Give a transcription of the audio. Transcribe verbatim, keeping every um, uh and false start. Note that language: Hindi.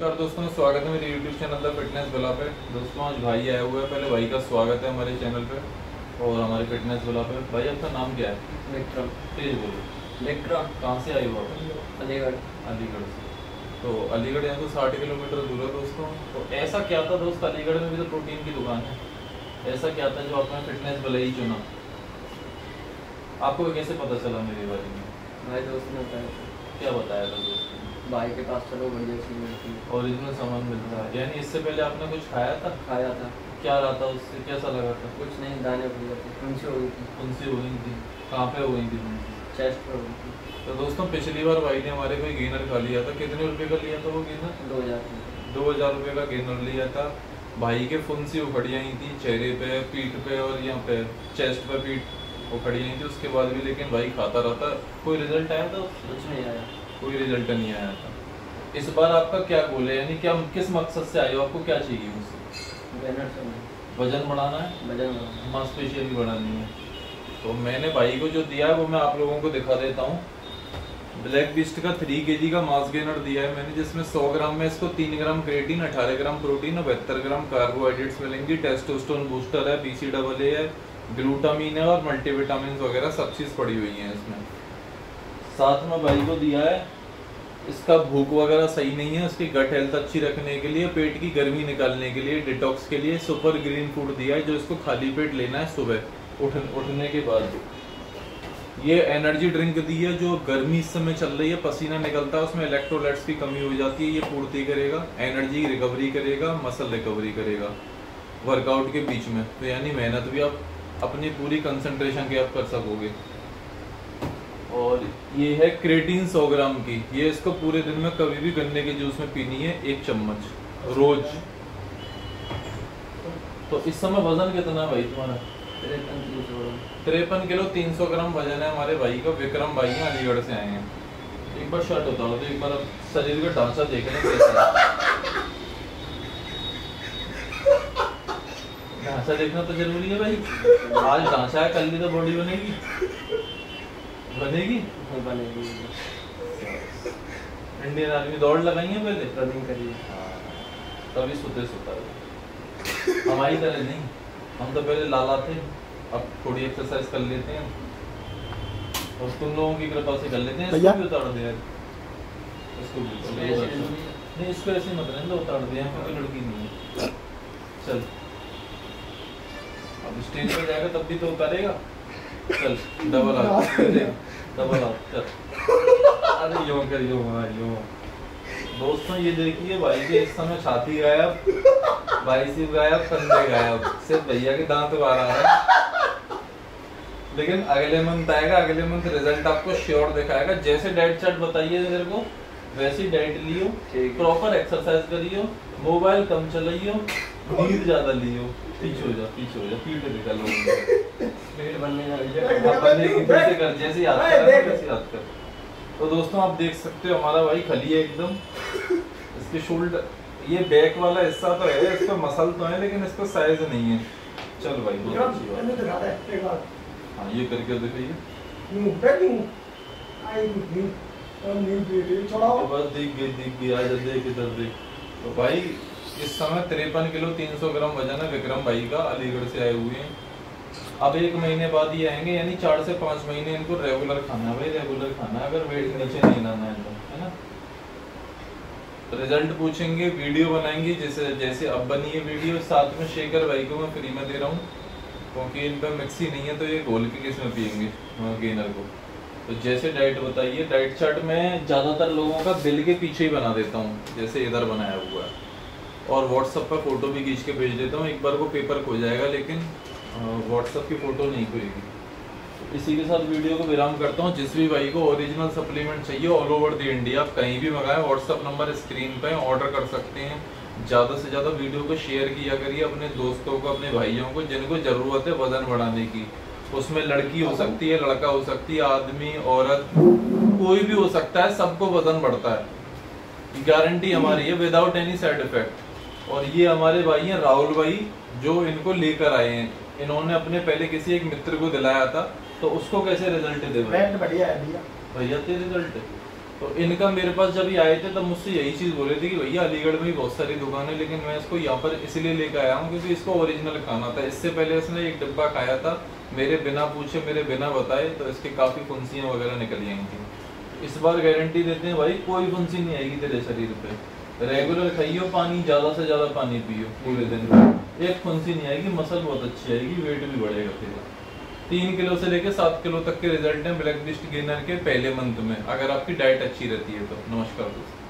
नमस्कार दोस्तों, स्वागत है मेरे YouTube channel the fitness blog पे। दोस्तों आज भाई आया हुआ है, पहले भाई का स्वागत है हमारे चैनल पे और हमारे फिटनेस ब्लॉग पे। भाई आपका नाम क्या है? विक्रम। तेज बोलो। विक्रम। कहाँ से आए हो आप? अलीगढ़। अलीगढ़ से। तो अलीगढ़ यहाँ तो साठ किलोमीटर दूर है दोस्तों। तो ऐसा क्या था दोस्त, अलीगढ़ में भी तो प्रोटीन की दुकान है, ऐसा क्या था जो आपने फिटनेस वाला ही चुना? आपको कैसे पता चला मेरे बारे में? भाई दोस्त ने बताया। क्या बताया था दोस्त? भाई के पास चलो बढ़िया चीज मिलती है, ओरिजिनल सामान मिलता है। यानी इससे पहले आपने कुछ खाया था? खाया था। क्या रहा था उससे, कैसा लगा था? कुछ नहीं, दाने पड़ जाते, फुंसी हो गई थी। फुंसी हो गई थी? कहाँ पे हो गई थी फुंसी? चेस्ट पर हो गई थी। तो दोस्तों पिछली बार भाई ने हमारे कोई गेनर खा लिया था। कितने रुपए का लिया था वो गेनर? दो हजार दो हजार रुपये का गेनर लिया था। भाई के फुंसी उखड़ी आई थी चेहरे पे, पीठ पे और यहाँ पे चेस्ट पे पीठ उखड़ी आई थी। उसके बाद भी लेकिन भाई खाता रहता। कोई रिजल्ट आया था? कुछ नहीं आया, कोई रिजल्ट नहीं आया था। इस बार आपका क्या गोल है, यानी क्या किस मकसद से आए हो? आपको क्या चाहिए मुझसे? गेनर से वजन बढ़ाना है, वजन बढ़ाना, मांसपेशियाँ भी बढ़ानी है। तो मैंने भाई को जो दिया है वो मैं आप लोगों को दिखा देता हूँ। ब्लैक बीस्ट का थ्री के जी का मास गेनर दिया है मैंने, जिसमें सौ ग्राम में इसको तीन ग्राम क्रेटीन, अठारह ग्राम प्रोटीन और बहत्तर ग्राम कार्बोहाइड्रेट्स मिलेंगी। टेस्टोस्टेरोन बूस्टर है, बीसी डबल ए है, ग्लूटामीन है और मल्टीविटामिन वगैरह सब चीज़ पड़ी हुई है इसमें। साथ में भाई को दिया है, इसका भूख वगैरह सही नहीं है, उसकी गट हेल्थ अच्छी रखने के लिए, पेट की गर्मी निकालने के लिए, डिटॉक्स के लिए सुपर ग्रीन फूड दिया है, जो इसको खाली पेट लेना है सुबह उठ उठने के बाद। ये एनर्जी ड्रिंक दी है, जो गर्मी इस समय चल रही है, पसीना निकलता है, उसमें इलेक्ट्रोलाइट्स की कमी हो जाती है, ये पूर्ति करेगा, एनर्जी रिकवरी करेगा, मसल रिकवरी करेगा वर्कआउट के बीच में। तो यानी मेहनत भी आप अपनी पूरी कंसंट्रेशन के आप कर सकोगे। और ये है क्रेटीन सौ ग्राम की, ये इसको पूरे दिन में कभी भी गन्ने के जूस में पीनी है, एक चम्मच रोज। तो इस समय वजन कितना है भाई तुम्हारा? तिरपन किलो। तिरपन किलो तीन सौ ग्राम वजन है हमारे भाई का। विक्रम भाई हैं, अलीगढ़ से आए हैं। एक बार शर्ट उतारो तो एक बार अब शरीर का ढांचा देख लें कैसा है। ढांचा देखना तो जरूरी है भाई। आज ढांचा है, कल भी तो बॉडी बनेगी। बनेगी बनेगी। इंडियन आर्मी दौड़ लगाई है पहले, रनिंग करिए, तभी सुते सुता है। हमारी तरह नहीं, हम तो पहले लाला थे, अब थोड़ी एक्सरसाइज कर लेते हैं और तुम लोगों की कृपा से कर लेते हैं। इसको भी उतार दिया, इसको भी नहीं, इसको ऐसे मत रहने दो, उतार दिया, कोई लड़की नहीं है। चल अब स्टेज पे जाएगा तब भी तो उतारेगा। चल डबल आउट, डबल आउट, चल। अरे यो कर यो हाँ यो। दोस्तों ये देखिए भाई के इस समय छाती गायब, बाइसेप गायब, कंधे गायब, सिर्फ भैया के दांत बाहर आ रहे हैं। लेकिन अगले मंथ आएगा, अगले मंथ रिजल्ट आपको श्योर दिखाएगा। जैसे डाइट चार्ट बताइए मेरे को वैसी डाइट लियो, प्रॉपर एक्सरसाइज करियो, मोबाइल कम चलाइयो, नींद ज्यादा लियो। पीछे हो जा, पीछे हो जा, पीठ निकाल लो, पेट बनने जा बनने की फिर से कर, जैसे याद कर वैसे याद कर। तो दोस्तों आप देख सकते हो हमारा भाई खली है एकदम। इसके शोल्डर, ये बैक वाला हिस्सा तो है, इस पे मसल तो है लेकिन इस पे साइज नहीं है। चल भाई बहुत अच्छी बात। हाँ ये करके दिखाइए, बस दिख गई दिख गई, आजा देख इधर देख। तो भाई इस समय तिरपन किलो तीन सौ ग्राम वजन है विक्रम भाई का, अलीगढ़ से आए हुए हैं। अब एक महीने बाद ये आएंगे, यानी चार से पाँच महीने इनको रेगुलर खाना है भाई, रेगुलर खाना है, अगर वेट नीचे नहीं लाना है तो, है ना। रिजल्ट पूछेंगे, वीडियो बनाएंगे, जैसे जैसे अब बनी है वीडियो। साथ में शेकर भाई को मैं फ्री में दे रहा हूँ, क्योंकि इन पर मिक्सी नहीं है तो ये घोल के किस में पियेंगे गेनर को। तो जैसे डाइट बताइए, डाइट चार्ट में ज़्यादातर लोगों का बिल के पीछे ही बना देता हूँ, जैसे इधर बनाया हुआ है, और व्हाट्सएप पर फोटो भी खींच के भेज देता हूँ। एक बार वो पेपर खो जाएगा लेकिन व्हाट्सएप की फ़ोटो नहीं खोएगी। इसी के साथ वीडियो को विराम करता हूँ। जिस भी भाई को ओरिजिनल सप्लीमेंट चाहिए ऑल ओवर द इंडिया, आप कहीं भी मंगाएं, व्हाट्सएप नंबर स्क्रीन पे ऑर्डर कर सकते हैं। ज़्यादा से ज़्यादा वीडियो को शेयर किया करिए अपने दोस्तों को, अपने भाइयों को, जिनको ज़रूरत है वजन बढ़ाने की। उसमें लड़की हो सकती है, लड़का हो सकती है, आदमी औरत कोई भी हो सकता है, सबको वजन बढ़ता है, गारंटी हमारी है, विदाउट एनी साइड इफेक्ट। और ये हमारे भाई हैं राहुल भाई, जो इनको लेकर आए हैं। इन्होंने अपने पहले किसी एक मित्र को दिलाया था, तो उसको कैसे रिजल्ट दे? बढ़िया है भैया, भैया तेरे रिजल्ट है तो इनका मेरे पास जब ये आए थे तब मुझसे यही चीज़ बोले थे कि भैया अलीगढ़ में भी बहुत सारी दुकान है, लेकिन मैं इसको यहाँ पर इसलिए लेकर आया हूँ क्योंकि इसको ओरिजिनल खाना था। इससे पहले इसने एक डिब्बा खाया था मेरे बिना पूछे, मेरे बिना बताए, तो इसके काफ़ी फुंसियाँ वगैरह निकली आई थी। इस बार गारंटी देते हैं भाई कोई फुंसी नहीं आएगी तेरे शरीर पे। रेगुलर खाइयो, पानी ज़्यादा से ज़्यादा पानी पियो पूरे दिन में, एक फुंसी नहीं आएगी, मसल बहुत अच्छी आएगी, वेट भी बढ़ेगा तेरा। तीन किलो से लेके सात किलो तक के रिजल्ट हैं ब्लैक बिस्ट गेनर के पहले मंथ में, अगर आपकी डाइट अच्छी रहती है तो। नमस्कार दोस्तों।